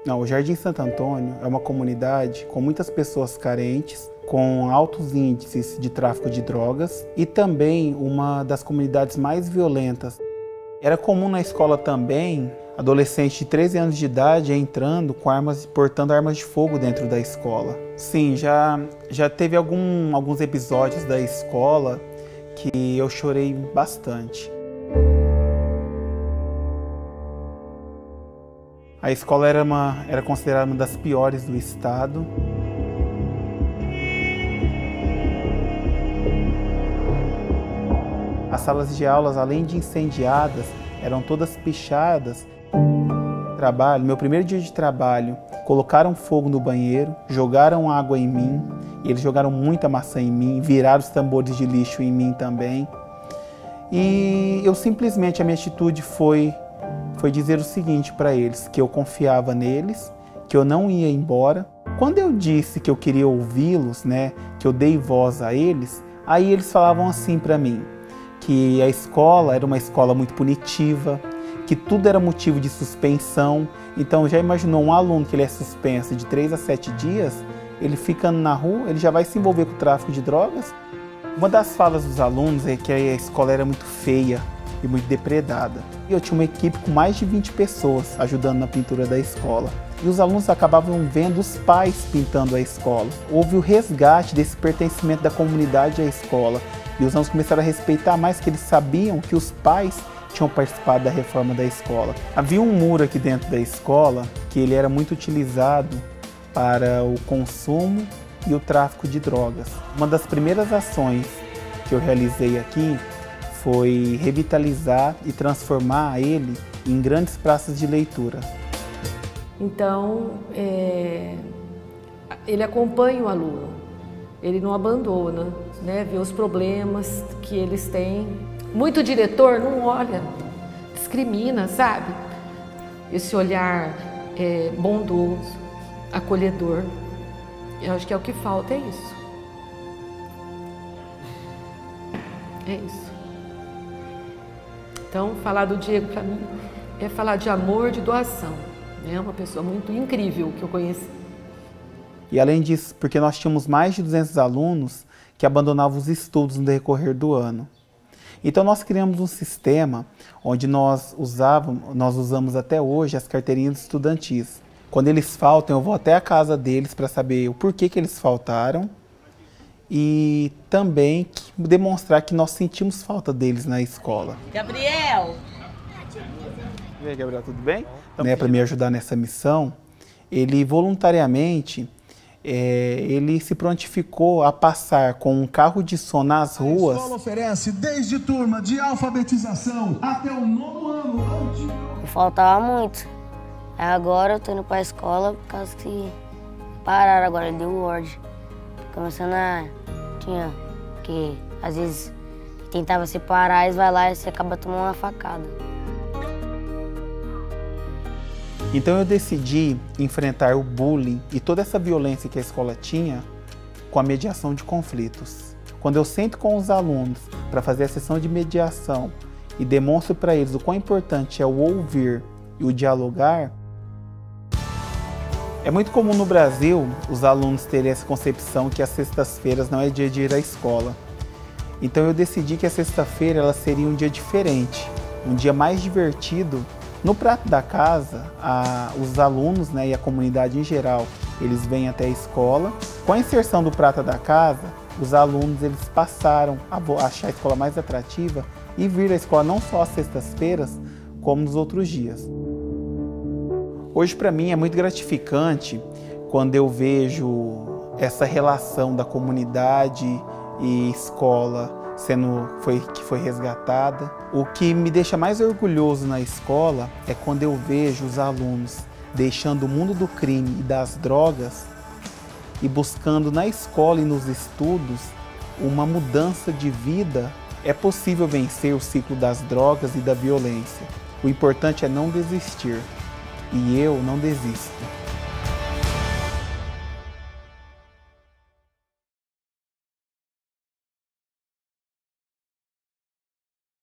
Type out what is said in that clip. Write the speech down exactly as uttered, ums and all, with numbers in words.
Não, o Jardim Santo Antônio é uma comunidade com muitas pessoas carentes, com altos índices de tráfico de drogas e também uma das comunidades mais violentas. Era comum na escola também adolescentes de treze anos de idade entrando com armas, portando armas de fogo dentro da escola. Sim, já, já teve algum, alguns episódios da escola que eu chorei bastante. A escola era, uma, era considerada uma das piores do estado. As salas de aulas, além de incendiadas, eram todas pichadas. Trabalho, meu primeiro dia de trabalho, colocaram fogo no banheiro, jogaram água em mim, e eles jogaram muita maçã em mim, viraram os tambores de lixo em mim também. E eu simplesmente, a minha atitude foi, foi dizer o seguinte para eles, que eu confiava neles, que eu não ia embora. Quando eu disse que eu queria ouvi-los, né, que eu dei voz a eles, aí eles falavam assim para mim, que a escola era uma escola muito punitiva, que tudo era motivo de suspensão. Então já imaginou um aluno que ele é suspenso de três a sete dias, ele ficando na rua, ele já vai se envolver com o tráfico de drogas? Uma das falas dos alunos é que a escola era muito feia e muito depredada. Eu tinha uma equipe com mais de vinte pessoas ajudando na pintura da escola. E os alunos acabavam vendo os pais pintando a escola. Houve o resgate desse pertencimento da comunidade à escola. E os alunos começaram a respeitar mais, que eles sabiam que os pais tinham participado da reforma da escola. Havia um muro aqui dentro da escola que ele era muito utilizado para o consumo e o tráfico de drogas. Uma das primeiras ações que eu realizei aqui foi revitalizar e transformar ele em grandes praças de leitura. Então, é, ele acompanha o aluno, ele não abandona, né, vê os problemas que eles têm. Muito diretor não olha, discrimina, sabe? Esse olhar é, bondoso, acolhedor. Eu acho que é o que falta, é isso. É isso. Então, falar do Diego para mim é falar de amor, de doação. É uma pessoa muito incrível que eu conheci. E além disso, porque nós tínhamos mais de duzentos alunos que abandonavam os estudos no decorrer do ano. Então nós criamos um sistema onde nós usávamos, nós usamos até hoje as carteirinhas estudantis. Quando eles faltam, eu vou até a casa deles para saber o porquê que eles faltaram e também demonstrar que nós sentimos falta deles na escola. Gabriel! E aí, Gabriel, tudo bem? Né, para me ajudar nessa missão, ele voluntariamente é, ele se prontificou a passar com um carro de som nas ruas. A escola oferece desde turma de alfabetização até o nono ano. Faltava muito. Agora eu tô indo pra escola por causa que pararam agora, deu ordem. Começando a... tinha que, às vezes, tentava separar, eles vai lá e você acaba tomando uma facada. Então eu decidi enfrentar o bullying e toda essa violência que a escola tinha com a mediação de conflitos. Quando eu sento com os alunos para fazer a sessão de mediação e demonstro para eles o quão importante é o ouvir e o dialogar, é muito comum no Brasil os alunos terem essa concepção que as sextas-feiras não é dia de ir à escola. Então eu decidi que a sexta-feira ela seria um dia diferente, um dia mais divertido. No prato da casa, a, os alunos, né, e a comunidade em geral, eles vêm até a escola. Com a inserção do prato da casa, os alunos eles passaram a achar a escola mais atrativa e vir à escola não só às sextas-feiras, como nos outros dias. Hoje, para mim, é muito gratificante quando eu vejo essa relação da comunidade e escola sendo foi, que foi resgatada. O que me deixa mais orgulhoso na escola é quando eu vejo os alunos deixando o mundo do crime e das drogas e buscando na escola e nos estudos uma mudança de vida. É possível vencer o ciclo das drogas e da violência. O importante é não desistir. E eu não desisto.